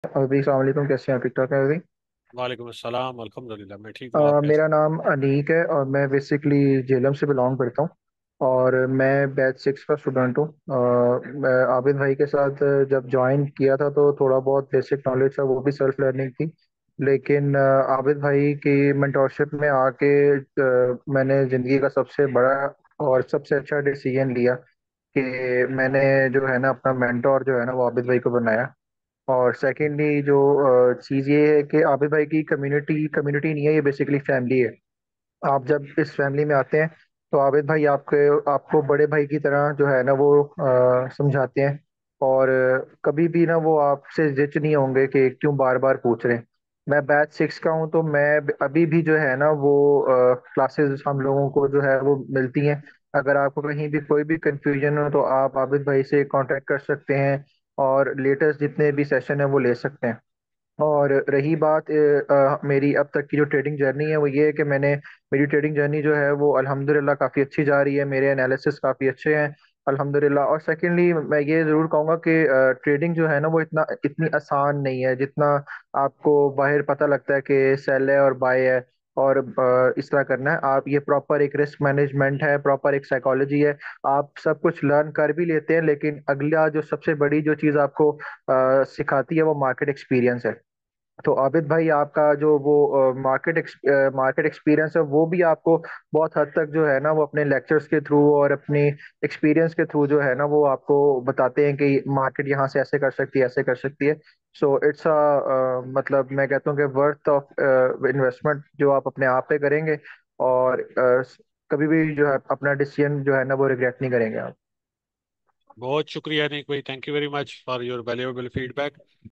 अभी अस्सलाम वालेकुम, कैसे हैं? ठीक ठाक है अभी। वालेकुम अस्सलाम, अल्हम्दुलिल्लाह मैं ठीक हूँ। आप कैसे? मेरा नाम अनीक है और मैं बेसिकली जेलम से बिलोंग करता हूँ। और मैं बैच 6 का स्टूडेंट हूँ। मैं आबिद भाई के साथ जब ज्वाइन किया था तो थोड़ा बहुत बेसिक नॉलेज था, वो भी सेल्फ लर्निंग थी। लेकिन आबिद भाई की मेंटोरशिप में आके मैंने ज़िंदगी का सबसे बड़ा और सबसे अच्छा डिसीजन लिया कि मैंने जो है ना अपना मेंटोर जो है ना वो आबिद भाई को बनाया। और सेकेंडली जो चीज़ ये है कि आबिद भाई की कम्युनिटी कम्युनिटी नहीं है, ये बेसिकली फैमिली है। आप जब इस फैमिली में आते हैं तो आबिद भाई आपके आपको बड़े भाई की तरह जो है ना वो समझाते हैं। और कभी भी ना वो आपसे जिच नहीं होंगे कि क्यों बार बार पूछ रहे हैं। मैं बैच 6 का हूँ तो मैं अभी भी जो है ना वो क्लासेस हम लोगों को जो है वो मिलती हैं। अगर आपको कहीं भी कोई भी कंफ्यूजन हो तो आप आबिद भाई से कांटेक्ट कर सकते हैं और लेटेस्ट जितने भी सेशन है वो ले सकते हैं। और रही बात मेरी अब तक की जो ट्रेडिंग जर्नी है वो ये है कि मेरी ट्रेडिंग जर्नी जो है वो अल्हम्दुलिल्लाह काफ़ी अच्छी जा रही है, मेरे एनालिसिस काफ़ी अच्छे हैं अल्हम्दुलिल्लाह। और सेकेंडली मैं ये ज़रूर कहूँगा कि ट्रेडिंग जो है ना वो इतनी आसान नहीं है जितना आपको बाहर पता लगता है कि सेल है और बाय है और इस तरह करना है। आप ये प्रॉपर एक रिस्क मैनेजमेंट है, प्रॉपर एक साइकोलॉजी है। आप सब कुछ लर्न कर भी लेते हैं, लेकिन अगला जो सबसे बड़ी जो चीज़ आपको सिखाती है वो मार्केट एक्सपीरियंस है। तो आबिद भाई आपका जो वो मार्केट एक्सपीरियंस है वो भी आपको बहुत हद तक जो है ना वो अपने लेक्चर्स के थ्रू और अपने एक्सपीरियंस के थ्रू जो है ना वो आपको बताते हैं कि मार्केट यहाँ से ऐसे कर सकती है, ऐसे कर सकती है। सो इट्स मतलब मैं कहता हूँ कि वर्थ ऑफ इन्वेस्टमेंट जो आप अपने आप पे करेंगे। और कभी भी जो है अपना डिसीजन जो है ना वो रिग्रेट नहीं करेंगे आप। बहुत शुक्रिया अनीक भाई, thank you very much for your valuable feedback.